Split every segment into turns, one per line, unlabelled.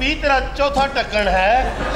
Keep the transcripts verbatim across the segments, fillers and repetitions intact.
भी तेरा चौथा टक्कन है।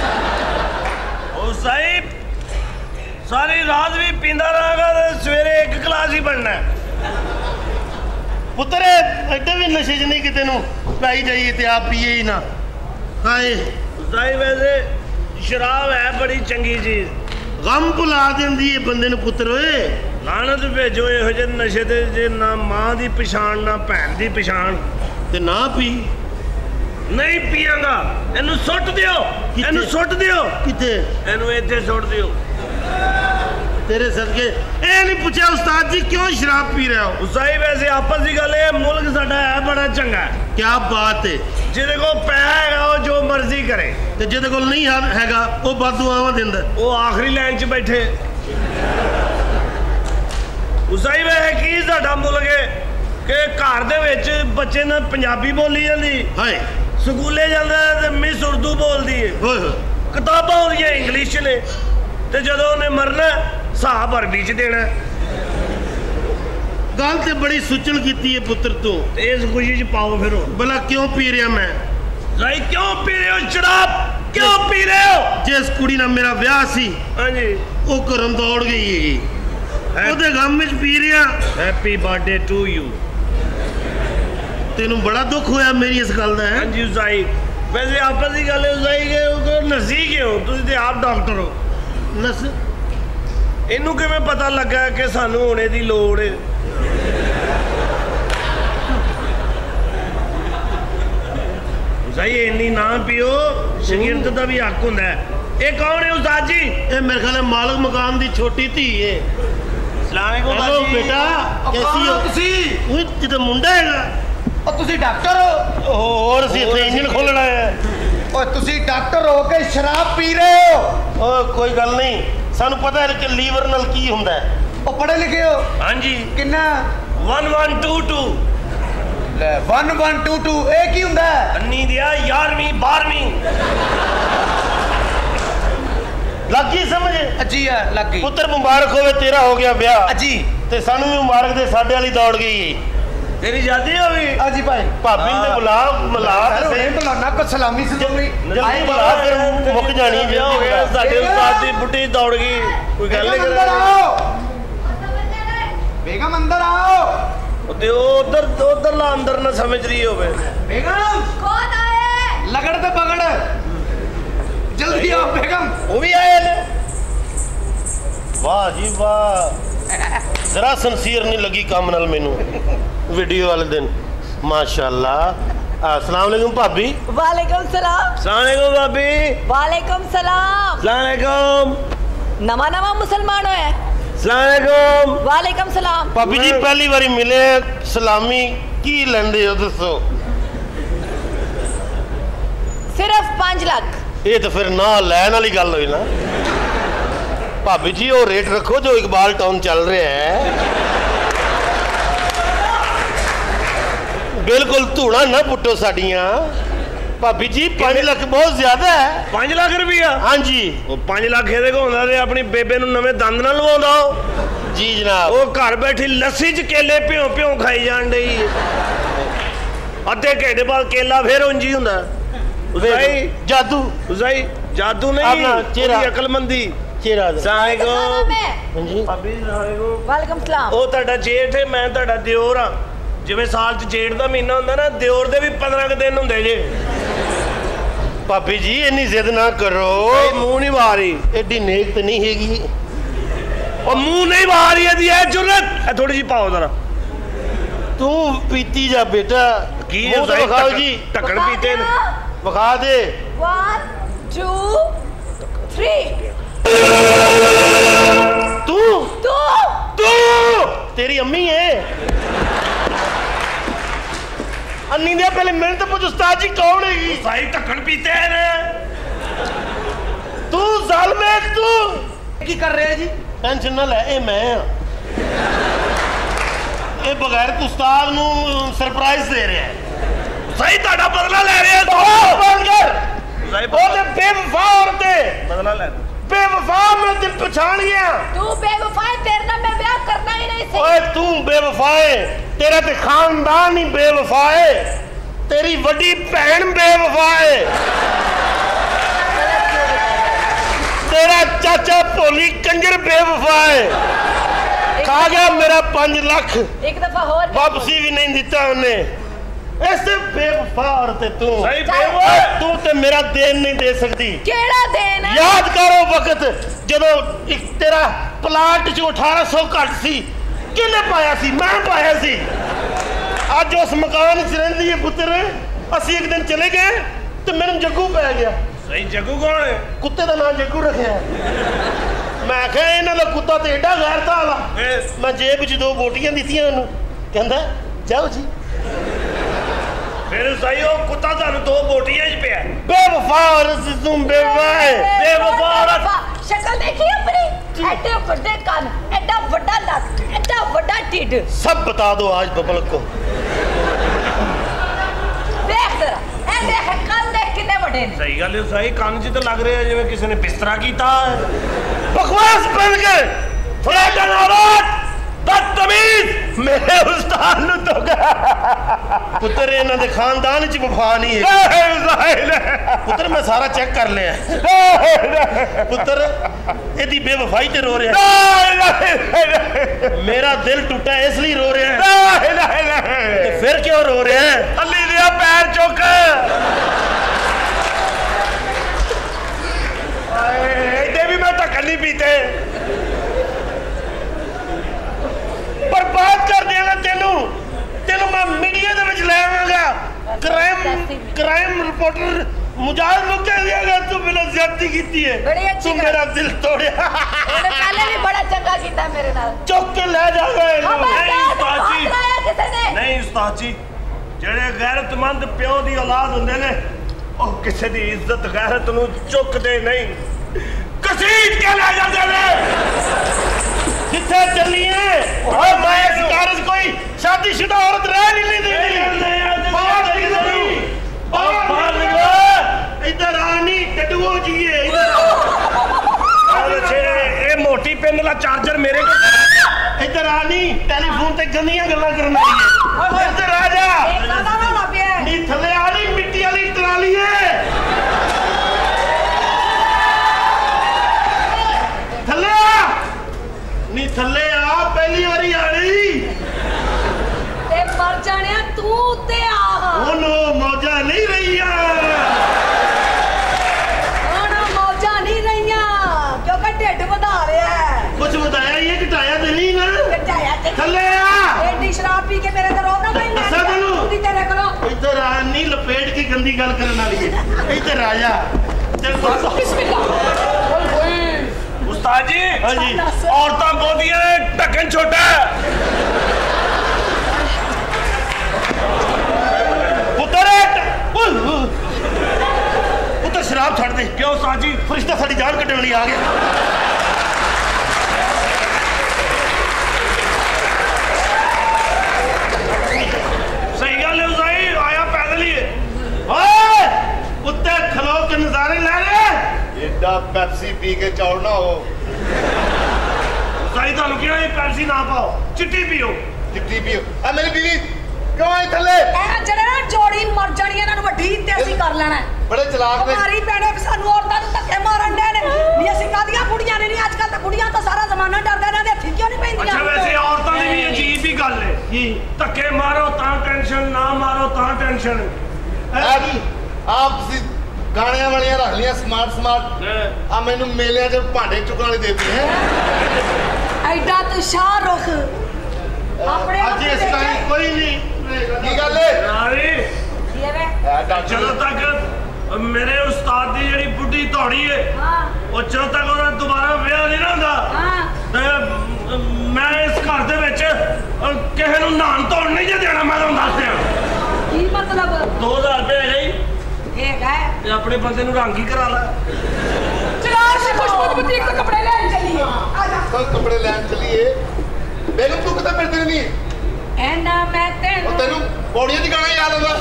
ओ साहिब सारी रात भी पींदा रहेगा तो सवेरे एक गिलास ही बनना है।
पुत्र एडे भी नशे च नहीं कि तेनू पाई जाइए ते आप पिए ही ना। हाय
साहिब वैसे शराब है बड़ी चंगी चीज,
गम भुला देंदी है बंदे नू पुत्र। ओए
लानत भेजो इहो जे नशे ते जे ना मां दी पछाण ना भैन दी पछाण
ते ना पी।
नहीं पियांगा, इनू सुट दियो, इनू सुट दियो।
किथे?
इनू इत्थे सुट दियो।
तेरे सदके ए नहीं पूछा उस्ताद जी क्यों शराब पी रहे हो?
उसाई वैसे आपस की गल है, मुल्क साडा है बड़ा चंगा है।
क्या बात है।
जिहदे को पैसा है वो जो मर्जी करे
ते जिहदे कोल नहीं हैगा वो बददुआवां दिंदा।
वो आखिरी लाइन च बैठे। उसाई वैसे की साडा मुल्क है कि घर दे विच बच्चे ने पंजाबी बोली जांदी,
हाय
स्कूले जांदा ते मिस उर्दू बोलदी है,
होए
किताबां ओहदियां इंग्लिश ने, ते जदों उन्हें मरना साहब अरबी च देना।
गल ते बड़ी सुचन कीती है पुत्र तू।
इस खुशी च पाओ फिर
भला क्यों पी रहा मैं?
भाई क्यों पी रहे हो शराब, क्यों पी रहे हो?
जिस कुड़ी नाल मेरा ब्याह सी
हाँ जी
वो घरों दौड़ गई है, ओदे गम विच पी रहा।
Happy birthday to you.
तेनू बड़ा दुख होया मेरी इस गल दा?
हाँ जी उसाई वैसे आपस की गल है उसाई के नसी क्यों? तुसीं ते आप डॉक्टर हो।
नस
इनू किवें पता लगा कि सानू होने की लोड़ है? उसाई इन्नी ना पियो, शगिर्द का भी हक हुंदा है। ये कौन है उस्ताद जी? ये
मेरे ख्याल मालिक मकान की छोटी धी है। हेलो बेटा कैसी हो? तुसी जिते मुंडा हैगा
और तुसी डॉक्टर हो?
और ਅਸੀਂ ਇੱਥੇ ਇੰਜਨ ਖੋਲਣਾ ਹੈ।
ਓਏ ਤੁਸੀਂ ਡਾਕਟਰ ਹੋ ਕੇ ਸ਼ਰਾਬ ਪੀ ਰਹੇ ਹੋ?
ਓ ਕੋਈ ਗੱਲ ਨਹੀਂ, ਸਾਨੂੰ ਪਤਾ ਹੈ ਕਿ ਲੀਵਰ ਨਾਲ ਕੀ ਹੁੰਦਾ ਹੈ।
ਉਹ ਪੜ੍ਹੇ ਲਿਖੇ ਹੋ?
ਹਾਂਜੀ
ਕਿੰਨਾ?
one one two two।
ਲੈ one one two two ਇਹ ਕੀ ਹੁੰਦਾ ਹੈ?
ਅੰਨੀ ਦਿਆ ਗਿਆਰਵੀਂ ਬਾਰਵੀਂ
ਲੱਗੀ ਸਮਝ?
ਅਜੀ ਆ ਲੱਗ ਗਈ।
ਪੁੱਤਰ ਮੁਬਾਰਕ ਹੋਵੇ ਤੇਰਾ ਹੋ ਗਿਆ ਵਿਆਹ।
ਅਜੀ
ਤੇ ਸਾਨੂੰ ਵੀ ਮੁਬਾਰਕ ਦੇ, ਸਾਡੇ ਵਾਲੀ ਦੌੜ ਗਈ।
तेरी शादी हो गई?
अजी भाई
भाभी ने बुला मिला
नहीं बुलाना को सलामी सलामी
जल्दी बुला फिर मुक जानी
हो गया साडे उस्ताद दी बुढ़ी दौड़ गई। कोई गल नहीं
अंदर आओ, बेगम अंदर आओ।
ते उधर उधर ला अंदर ना समझ रही होवे।
बेगम
कौन आए?
लगड़ ते पकड़ जल्दी आओ बेगम।
वो भी आए ने?
वाह जी वाह, जरा सिंसीयर नहीं लगी काम नाल मैनू वीडियो वाले दिन। माशाअल्लाह। अस्सलाम वालेकुम भाभी।
वालेकुम सलाम।
अस्सलाम वालेकुम भाभी।
वालेकुम सलाम।
अस्सलाम वालेकुम।
नवा नवा मुसलमान होया?
अस्सलाम वालेकुम।
वालेकुम सलाम।
भाभी जी पहली बारी मिले, सलामी की लेंदे हो दसो?
सिर्फ पांच लाख।
ये तो फिर ना लैन वाली गल हुई ना भाभी जी। वो रेट रखो जो इकबाल टाउन चल रहा है। बिल्कुल धूना ना पुट्टो साड़ियाँ भाभी जी। पांच लाख बहुत ज्यादा है।
पांच लाख रुपया? हाँ जी। वो पांच लाख ये को होंदा ते अपनी बेबे नूं नवे दंद ना लवाउंदा हो।
जी जनाब।
वो घर बैठी लस्सी च केले प्यों प्यों खाई जान डई। अद्धे घंटे बाद केला फिर उंज ही हुंदा। उसाई
जादू।
उसाई जादू नहीं,
चेहरा
अकलमंदी।
चेहरा
वालेकुम सलाम।
ਉਹ ਤੁਹਾਡਾ ਜੇਠ ਹੈ, ਮੈਂ ਤੁਹਾਡਾ ਦਿਓਰ ਆ। ਜਿਵੇਂ ਸਾਲ ਚ ਜੇਠ ਦਾ ਮਹੀਨਾ ਹੁੰਦਾ ਨਾ, ਦਿਓਰ ਦੇ ਵੀ पंद्रह ਕ ਦਿਨ ਹੁੰਦੇ ਜੇ।
ਭਾਬੀ ਜੀ ਇੰਨੀ ਜ਼ਿੱਦ ਨਾ ਕਰੋ।
ਮੂੰਹ ਨਹੀਂ ਵਾਰੀ,
ਐਡੀ ਨੇਕ ਤੇ ਨਹੀਂ ਹੈਗੀ।
ਉਹ ਮੂੰਹ ਨਹੀਂ ਵਾਰੀ ਇਹਦੀ ਐ ਜੁਰਤ। ਇਹ ਥੋੜੀ ਜੀ ਪਾਓ ਜ਼ਰਾ।
ਤੂੰ ਪੀਤੀ ਜਾ ਬੇਟਾ।
ਕੀ
ਮੂੰਹ ਤਾਂ ਵਿਖਾਓ ਜੀ।
ਢੱਕਣ ਪੀਤੇ ਨੇ।
ਵਿਖਾ ਦੇ।
one two three।
तू
तू
तू तेरी अम्मी है। अन्नी दे पहले मेरे तो पूछ उस्ताद जी कौन है?
साई ढक्कन पीते हैं।
तू जालिम है तू।
की कर रहे हैं जी?
टेंशन ना ले, ए मैं ए बगैर उस्ताद नू सरप्राइज दे रहे हैं।
साई ताड़ा बदला ले रहे हैं।
बंद कर। साई बोले बेवफा औरतें
बदला ले।
बेवफा मैं ते पहचान गया।
तू बेवफा है, तेरे नाम मैं ब्याह करना ही नहीं।
ओए तू बेवफा है, तेरा ते खानदान ही बेवफा है। तेरी वड्डी भैन बेवफा है, तेरा चाचा भोली कंजर बेवफा है। खा गया मेरा पांच लाख,
एक दफा और
वापसी भी नहीं दिता उन्हें। ऐसे बेवफा औरत तू,
सही बेवफा
तू ते मेरा देन नहीं दे सकती।
केड़ा देन है?
याद करो वक्त जदों एक तेरा प्लाट च अठारह सौ घट सी, किने पाया सी? मैं पाया सी। अज उस मकान च रहिंदी है पुत्र। असी एक दिन चले गए तो मैनू जग्गू पै गया।
सही जग्गू कौन है?
कुत्ते का नाम जग्गू रखा। मैं क्या इन्हां दा कुत्ता तो एडा गैरता वाला। मैं जेब च दो बोटियां दित्तियां उन्होंने, कहंदा जाओ जी।
फिर सही हो कुत्ता थानू दो बोटियां च पिया।
बेवफा औरत तू, बेवफा है।
बेवफा औरत।
शक्ल देखी अपनी? एडे बड़े कान, एडा बड़ा नस, एडा बड़ा ढिड।
सब बता दो आज पब्लिक को।
देख जरा, ए देख कान देख कितने बड़े ने।
सही गल है सही कान च तो लग रहा है जिवें किसी ने बिस्तरा कीता है।
बकवास बन गए। फलाटन औरत बदतमीज, मेरे उस्ताद नु तो पुत्र इन्हां दे खानदान च वफा नहीं है। पुत्र मैं सारा चेक कर लिया। पुत्र एदी बेवफाई ते रो रहा है। मेरा दिल टूटा इसलिए रो रहा है। फिर क्यों रो रहे हैं?
अली दिया पैर चुक। एडे भी मैं ढक्कन नहीं पीते।
बर्बाद कर देगा तेनू। तेनू मैं मीडिया दे विच ले आवांगा। क्राइम क्राइम रिपोर्टर मुजाहिद नु कह दियागा तू बिना ज्यादती कीती है। तू मेरा दिल तोड़िया।
ਉਹਨੇ ਪਹਿਲੇ ਵੀ ਬੜਾ ਚੰਗਾ ਕੀਤਾ ਮੇਰੇ ਨਾਲ।
चुक के ले जाओगे।
नहीं उस्ताद जी,
ਕਿਸੇ ਨੇ
नहीं उस्ताद जी, ਜਿਹੜੇ गैरतमंद प्यो दी औलाद ਹੁੰਦੇ ਨੇ ਉਹ ਕਿਸੇ ਦੀ ਇੱਜ਼ਤ गैरत ਨੂੰ ਚੁੱਕਦੇ ਨਹੀਂ, ਘਸੀਟ ਕੇ ਲੈ ਜਾਂਦੇ ਨੇ।
किथे चलिए? और मैं इस कारज कोई शादीशुदा औरत रह नहीं देती। बाहर निकलो, बाहर निकलो। इधर आनी टटुओ जिए इधर।
ये मोटी पिन वाला चार्जर मेरे को।
इधर आनी टेलीफोन ते गंदियां गल्लां करन वाली है। इधर आ जा।
ਇਹ ਕਾਹਦਾ ਰੌਲਾ ਪਿਆ ਹੈ?
नी थले आनी मिट्टी वाली ट्राली है। थले आ नी थले आ, पहली बारी आनी।
ਤੇ ਮਰ ਜਾਣਿਆ ਤੂੰ ਉੱਤੇ ਆ।
ਹੁਣ ਮੌਜਾਂ ਨਹੀਂ ਰਹੀਆਂ।
ਹੁਣ ਮੌਜਾਂ ਨਹੀਂ ਰਹੀਆਂ ਕਿਉਂਕਿ ਢਿੱਡ ਵਧਾ ਲਿਆ ਹੈ।
ਕੁਝ ਵਧਾਇਆ ਹੀ ਹੈ, ਘਟਾਇਆ ਤੇ ਨਹੀਂ ਨਾ।
ਘਟਾਇਆ ਤੇ
ਥੱਲੇ ਆ।
ਐਡੀ ਸ਼ਰਾਬ ਪੀ ਕੇ ਮੇਰੇ ਤੇ ਰੋਣਾ ਪਈ। ਮੈਂ
ਦੱਸਾਂ ਤੈਨੂੰ।
ਉਹਦੀ ਤੇਰੇ ਕੋਲੋਂ
ਇੱਧਰ ਆ, ਨਹੀਂ ਲਪੇਟ ਕੇ ਗੰਦੀ ਗੱਲ ਕਰਨ ਵਾਲੀ ਹੈ। ਇੱਧਰ ਆ ਜਾ। ਤੈਨੂੰ ਦੱਸਾਂ।
ਬਿਸਮਿਲ੍ਲਾ। ਓਏ ਹੋਏ
उस्ताद जी,
हाँ जी।
औरतां बोलदियां ने ढक्कन छोटा है।
पुत्र पुत्र शराब छड़ दे।
क्यों उस्ताद जी?
फरिश्ता साडी जान कटने वाली आ गया।
सही गल है उसाई, आया पैदल ही है।
ओए उत्ते खलो के नजारे ले ले।
एडा पेप्सी पी के चौड़ना हो।
उसाई थानू क्या ये पेप्सी ना पाओ, चिट्टी पियो।
चिट्टी पियो। आ मेरी बीवी क्यों आई थले?
ਇਹ ਜਿਹੜੇ ਨਾ ਜੋੜੀ ਮਰ ਜਾਣੀ ਇਹਨਾਂ ਨੂੰ ਵੱਡੀ ਤੇ ਅਸੀਂ ਕਰ ਲੈਣਾ ਹੈ।
बड़े चलाक ने।
ਮਾਰੀ ਪੈਣੇ ਵੀ ਸਾਨੂੰ ਔਰਤਾਂ ਨੂੰ ਧੱਕੇ ਮਾਰਨ ਦੇ ਨੇ। ਨਹੀਂ ਅਸੀਂ ਕਾਦੀਆਂ ਬੁੜੀਆਂ ਨੇ, ਨਹੀਂ ਅੱਜ ਕੱਲ ਤਾਂ ਬੁੜੀਆਂ ਤਾਂ ਸਾਰਾ ਜ਼ਮਾਨਾ ਡਰਦਾ ਇਹਨਾਂ ਦੇ ਹੱਥੀਂ ਕਿਉਂ ਨਹੀਂ ਪੈਂਦੀਆਂ।
अच्छा वैसे औरतां दी भी अजीब ही गल है।
की
धक्के मारो तां टेंशन, ना मारो तां टेंशन।
आप आप सी गाने वालियां रख लिया स्मार्ट स्मार्ट। आ मैनू मेलियां च भांडे चुकन वाली देती है।
ਐਡਾ ਤੇ ਸ਼ਾਹਰੁਖ ਆਪਣੇ
आज इस टाइम कोई नहीं।
की गल है?
यारी
ਜਿਵੇਂ
ए डॉक्टर
ਜਦੋਂ ਤੱਕ ਮੇਰੇ ਉਸਤਾਦ ਦੀ ਜਿਹੜੀ ਬੁੱਢੀ ਧੌੜੀ ਹੈ
ਹਾਂ
ਉਹ ਜਦੋਂ ਤੱਕ ਉਹਦਾ ਦੁਬਾਰਾ ਵਿਆਹ ਨਹੀਂ ਨਾ ਹੁੰਦਾ
ਹਾਂ
ਤੇ ਮੈਂ ਇਸ ਘਰ ਦੇ ਵਿੱਚ ਅਹ, ਕਿਸੇ ਨੂੰ ਨਹਾਉਣ ਧੋਣ ਨਹੀਂ ਜੇ ਦੇਣਾ। ਮੈਂ ਤੁਹਾਨੂੰ ਦੱਸ ਦਿਆਂ
ਕੀ ਮਤਲਬ
ਦੋ ਹਜ਼ਾਰ ਰੁਪਏ ਹੈਗਾ ਹੀ
ਇਹ ਹੈ।
ਤੇ ਆਪਣੇ ਬੰਦੇ ਨੂੰ ਰੰਗ ਹੀ ਕਰਾ ਲੈ।
ਚਲਾ ਸੇ ਖੁਸ਼ਬੂ ਇੱਕ ਕੱਪੜੇ ਲੈਣ ਚੱਲੀਏ। ਆ ਜਾ
कोई कपड़े लैन चलिए। मैनू तू कितना फिरती नहीं?
ਐਨਾ ਮੈਂ
और
ਤੈਨੂੰ
तेनू पौड़ियां दी गाना याद आता?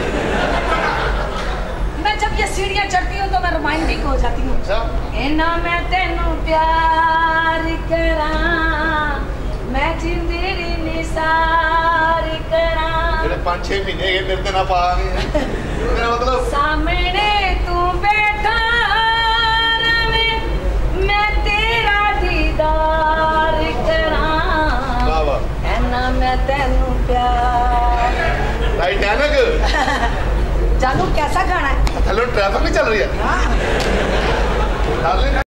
मैं जब ये सीढ़ियाँ चढ़ती हूँ तो मैं रोमांटिक हो जाती हूँ।
अच्छा।
एना मैं तेनू प्यार करा, मैं जिंदड़ी निसार करा।
जेड़े पांच छह महीने गए तेरे ते ना पावांगे मेरा मतलब
सामने तू बैठा रवे मैं तेरा दीदार करां
वाह वाह
ऐना मैं तेनू प्यार
टाइटैनिक
जानू कैसा गाना है
हेलो ट्रैफिक नहीं चल रही है डार्लिंग